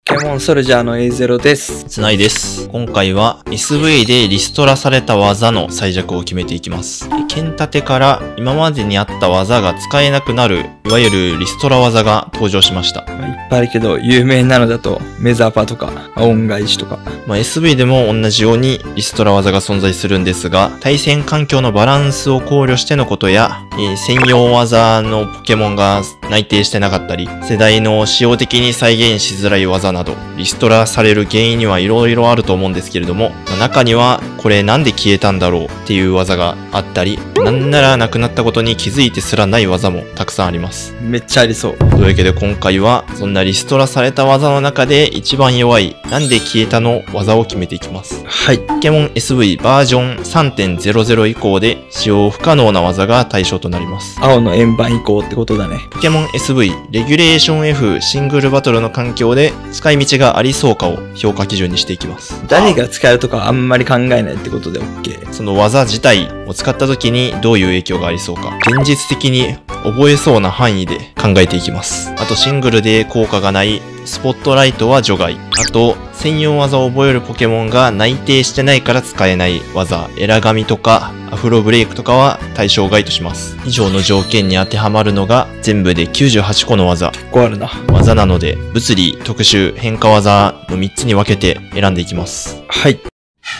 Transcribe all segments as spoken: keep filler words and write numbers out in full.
ポケモンソルジャーの エーゼロ です。 つないです。今回は エスブイ でリストラされた技の最弱を決めていきます。剣立てから今までにあった技が使えなくなる、いわゆるリストラ技が登場しました。 まあ、いっぱいあるけど、有名なのだと、メザパとか、恩返しとか。 まあ、エスブイ でも同じようにリストラ技が存在するんですが、対戦環境のバランスを考慮してのことや、えー、専用技のポケモンが内定してなかったり、世代の仕様的に再現しづらい技など、リストラされる原因にはいろいろあると思うんですけれども、まあ、中にはこれなんで消えたんだろうっていう技があったり、なんならなくなったことに気づいてすらない技もたくさんあります。 めっちゃありそう。 というわけで今回はそんなリストラされた技の中で一番弱いなんで消えたの技を決めていきます。 はい。 ポケモン エスブイ バージョン さんてんゼロゼロ 以降で使用不可能な技が対象となります。 青の円盤以降ってことだね。 ポケモン エスブイ レギュレーション F シングルバトルの環境で使い道がありそうかを評価基準にしていきます。 誰が使うとかあんまり考えないってことで OK。 その技自体を使った時にどういう影響がありそうか、現実的に覚えそうな範囲で考えていきます。あとシングルで効果がないスポットライトは除外。あと専用技を覚えるポケモンが内定してないから使えない技、エラガミとかアフロブレイクとかは対象外とします。以上の条件に当てはまるのが全部できゅうじゅうはちこの技。 結構あるな。 技なので物理、特殊、変化技のみっつに分けて選んでいきます。 はい。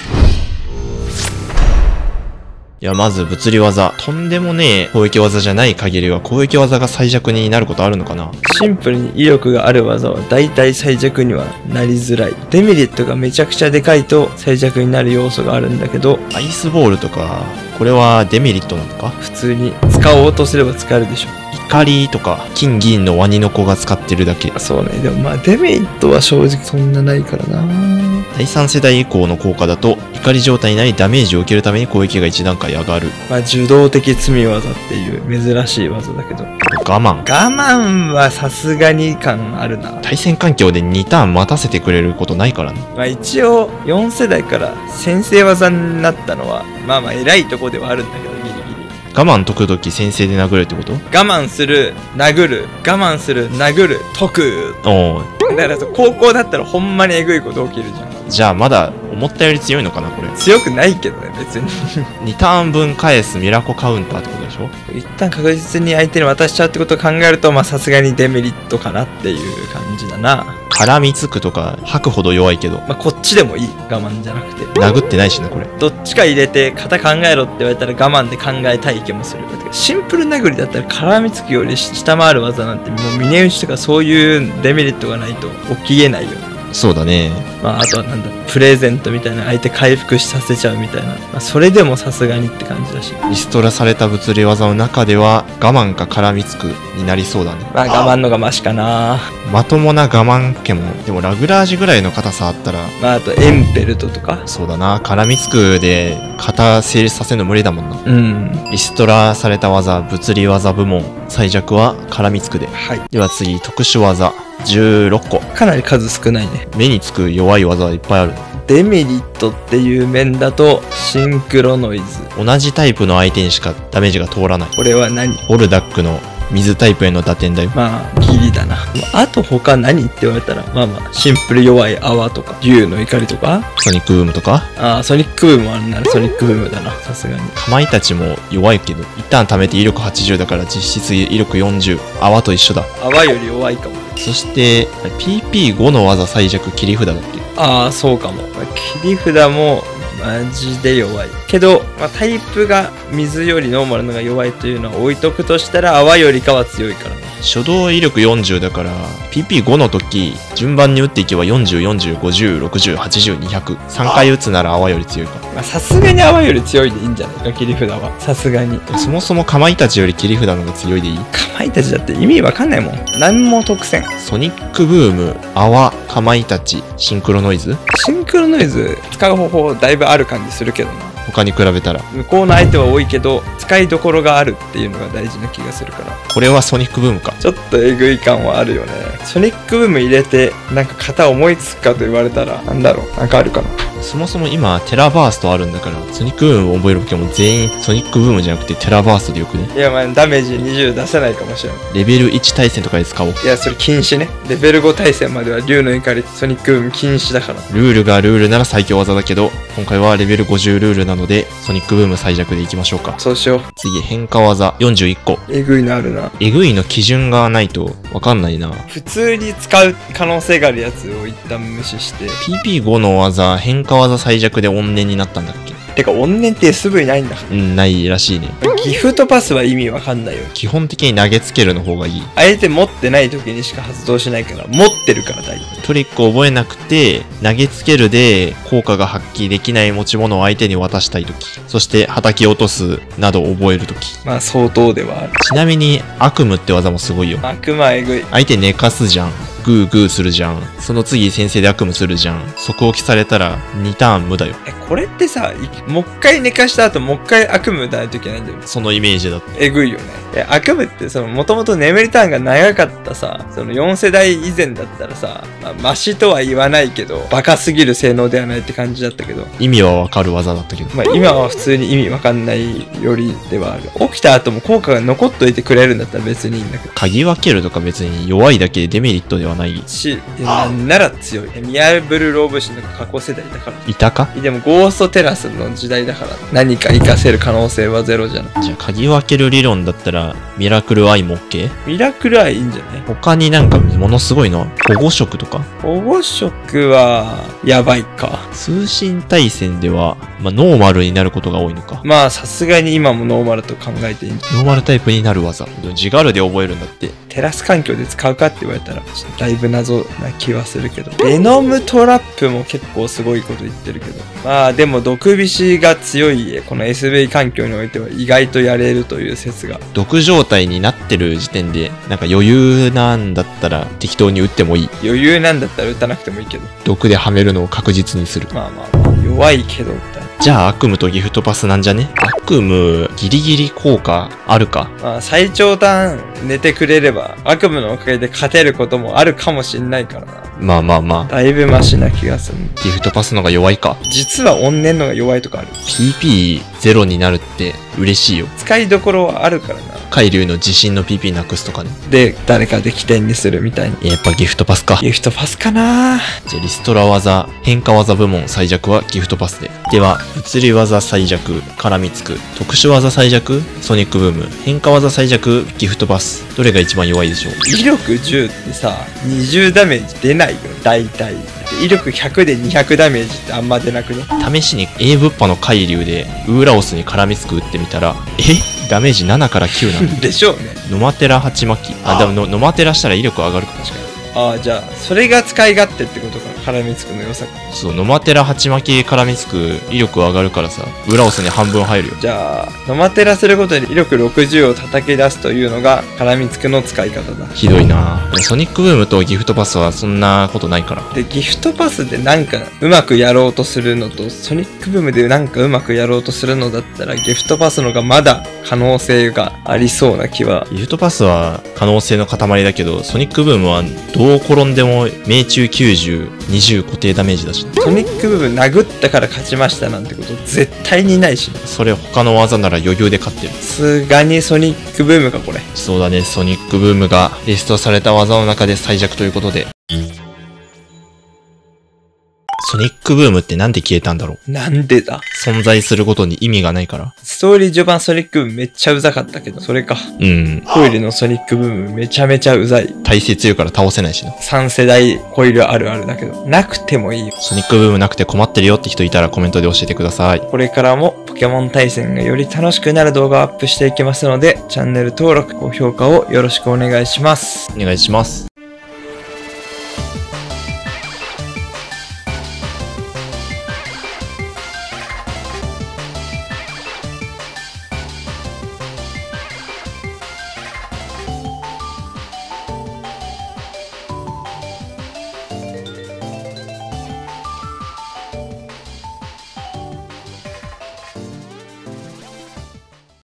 いや、まず物理技。とんでもねえ攻撃技じゃない限りは攻撃技が最弱になることあるのかな。 シンプルに威力がある技は大体最弱にはなりづらい。デメリットがめちゃくちゃでかいと最弱になる要素があるんだけど、 アイスボールとか、これはデメリットなのか。 普通に使おうとすれば使えるでしょ。 怒りとか、金銀のワニの子が使ってるだけ。 そうね。でもまあデメリットは正直そんなないからな。 だいさん世代以降の効果だと、怒り状態になりダメージを受けるために攻撃がいち段階上がる。 まあ受動的積み技っていう珍しい技だけど。 我慢。 我慢はさすがに感あるな。 対戦環境でにターン待たせてくれることないからね。 まあ一応よん世代から先制技になったのは、まあまあ偉いとこではあるんだけど、ギリギリ。 我慢解くとき先制で殴るってこと？ 我慢する、殴る、我慢する、殴る、解く。 おー。 だから高校だったらほんまにエグいこと起きるじゃん。 じゃあまだ思ったより強いのかなこれ。 強くないけどね、別に。 にターン分返すミラコカウンターってことでしょ？ 一旦確実に相手に渡しちゃうってことを考えると、まあさすがにデメリットかなっていう感じだな。 絡みつくとか吐くほど弱いけど。 まあこっちでもいい。我慢じゃなくて。 殴ってないしね、これ。 どっちか入れて型考えろって言われたら我慢で考えたい気もする。シンプル殴りだったら絡みつくより下回る技なんてもう峰打ちとかそういうデメリットがないと起きえないよ。 そうだね。 まああとはなんだ、プレゼントみたいな相手回復させちゃうみたいな。まあそれでもさすがにって感じだし。 リストラされた物理技の中では我慢か絡みつくになりそうだね。 まあ我慢のがマシかな。 まともな我慢ポケモン。でもラグラージュぐらいの硬さあったら。 まああとエンペルトとか。 そうだな。絡みつくで型成立させるの無理だもんな。 うん。 リストラされた技、物理技部門。最弱は絡みつくで。 はい。 では次、特殊技。じゅうろっこ。 かなり数少ないね。 目につく弱い技はいっぱいある。 デメリットっていう面だと、シンクロノイズ。 同じタイプの相手にしかダメージが通らない。 これは何？ オルダックの水タイプへの打点だよ。 まあ、ギリだな。あと他何って言われたら、まあまあ、シンプル弱い泡とか、竜の怒りとか、 ソニックブームとか。 ああ、ソニックブームもあるならソニックブームだな、さすがに。 かまいたちも弱いけど、一旦貯めて威力はちじゅうだから実質威力よんじゅう。泡と一緒だ。 泡より弱いかも。 そして、ピーピーご の技最弱切り札だっけ？ ああ、そうかも。切り札も、マジで弱い。けど、まあ、タイプが水よりノーマルのが弱いというのを置いとくとしたら、泡よりかは強いからね。 初動威力よんじゅうだから、ピーピーご の時、順番に打っていけばよんじゅう、よんじゅう、ごじゅう、ろくじゅう、はちじゅう、にひゃく。さんかい打つなら泡より強いか。 まあ、さすがに泡より強いでいいんじゃないか、切り札は。さすがに。 そもそもかまいたちより切り札の方が強いでいい？ かまいたちだって意味わかんないもん。何も特選。 ソニックブーム、泡、かまいたち、シンクロノイズ？ シンクロノイズ使う方法だいぶある感じするけどな。 他に比べたら。 向こうの相手は多いけど、使いどころがあるっていうのが大事な気がするから。 これはソニックブームか。 ちょっとえぐい感はあるよね。ソニックブーム入れて、なんか型思いつくかと言われたら、なんだろう、なんかあるかな。 そもそも今、テラバーストあるんだから、ソニックブームを覚えるポケモン全員ソニックブームじゃなくてテラバーストでよくね。 いやまあダメージにじゅう出せないかもしれない。 レベルいち対戦とかで使おう。 いやそれ禁止ね。レベルご対戦までは竜の怒りソニックブーム禁止だから。 ルールがルールなら最強技だけど、今回はレベルごじゅうルールなので、ソニックブーム最弱でいきましょうか。 そうしよう。 次、変化技よんじゅういっこ。 えぐいのあるな。 えぐいの基準がないとわかんないな。 普通に使う可能性があるやつを一旦無視して。 ピーピーご の技、変化技最弱で怨念になったんだっけ？ てか怨念って エスブイ ないんだ。 うん、ないらしいね。 ギフトパスは意味わかんないよ。 基本的に投げつけるの方がいい。 相手持ってない時にしか発動しないから、持ってるから大丈夫。 トリックを覚えなくて、投げつけるで効果が発揮できない持ち物を相手に渡したい時、そして叩き落とすなどを覚える時。 まあ相当ではある。 ちなみに悪夢って技もすごいよ。 悪魔えぐい。 相手寝かすじゃん。グーグーするじゃん。その次先制で悪夢するじゃん。即置きされたらにターン無だよ。 え、これってさ、いもう一回寝かした後もう一回悪夢打たないといけないんだよ。 そのイメージだった。 えぐいよね。え、悪夢ってその、もともと眠りターンが長かったさ、そのよん世代以前だったらさ、まあ、マシとは言わないけど、バカすぎる性能ではないって感じだったけど、 意味はわかる技だったけど。 まあ今は普通に意味わかんないよりではある。起きた後も効果が残っといてくれるんだったら別にいいんだけど。 鍵分けるとか別に弱いだけでデメリットではない。 し、なんなら強い。見破る老武士の過去世代だから。 いたか？ でもゴーストテラスの時代だから何か活かせる可能性はゼロじゃない。 じゃあ鍵分ける理論だったらミラクルアイも OK？ ミラクルアイいいんじゃない？ 他になんかものすごいの保護色とか保護色はやばいか。 通信対戦では、まあ、ノーマルになることが多いのか。 まあさすがに今もノーマルと考えていいんじゃない？ ノーマルタイプになる技。ジガルで覚えるんだって。 テラス環境で使うかって言われたらちょっとだいぶ謎な気はするけど、ベノムトラップも結構すごいこと言ってるけど、まあでも毒菱が強いこの エスブイ 環境においては意外とやれるという説が。 毒状態になってる時点でなんか余裕なんだったら適当に打ってもいい。 余裕なんだったら打たなくてもいいけど、 毒ではめるのを確実にする。 まあまあまあ弱いけどみたいな。 じゃあ悪夢とギフトパスなんじゃね？悪夢ギリギリ効果あるか。 まあ最長ターン寝てくれれば悪夢のおかげで勝てることもあるかもしんないからな。 まあまあまあ。 だいぶマシな気がする。 ギフトパスのが弱いか。 実は怨念のが弱いとかある。 ピーピーゼロ になるって嬉しいよ。 使いどころはあるからな。 海流の自信の ピーピー なくすとかね。 で、誰かで起点にするみたいに。 やっぱギフトパスか。 ギフトパスかな。 じゃあリストラ技、変化技部門最弱はギフトパスで。では、物理技最弱、絡みつく。特殊技最弱、ソニックブーム。変化技最弱、ギフトパス。どれが一番弱いでしょう？ 威力じゅうってさ、にじゅうダメージ出ないよ、大体。威力ひゃくでにひゃくダメージってあんま出なくね？ 試しに A 物破の海流でウーラオスに絡みつく打ってみたら、えダメージななからきゅうなのでしょうね。 ノマテラ鉢巻き。あ、でもノノマテラしたら威力上がるか。確かに。 ああ、じゃあ、それが使い勝手ってことか。絡みつくの良さか。 そう、ノマテラ鉢巻き絡みつく威力上がるからさ、ウーラオスに半分入るよ。 じゃあ、ノマテラすることで威力ろくじゅうを叩き出すというのが、絡みつくの使い方だ。 ひどいなぁ。ソニックブームとギフトパスはそんなことないから。 で、ギフトパスでなんかうまくやろうとするのと、ソニックブームでなんかうまくやろうとするのだったら、ギフトパスのがまだ可能性がありそうな気は。 ギフトパスは可能性の塊だけど、ソニックブームはどう転んでも命中きゅうじゅう、にじゅう固定ダメージだし。 ソニック部分殴ったから勝ちましたなんてこと絶対にないし。 それ他の技なら余裕で勝ってる。 さすがにソニックブームかこれ。 そうだね、ソニックブームがリストされた技の中で最弱ということで。ソニックブームってなんで消えたんだろう。 なんでだ。 存在することに意味がないから。 ストーリー序盤ソニックブームめっちゃうざかったけど、それか。 うん。 コイルのソニックブームめちゃめちゃうざい。 耐性強いから倒せないしな。 さん世代コイルあるあるだけど、なくてもいいよ。 ソニックブームなくて困ってるよって人いたらコメントで教えてください。 これからもポケモン対戦がより楽しくなる動画をアップしていきますので、チャンネル登録、高評価をよろしくお願いします。 お願いします。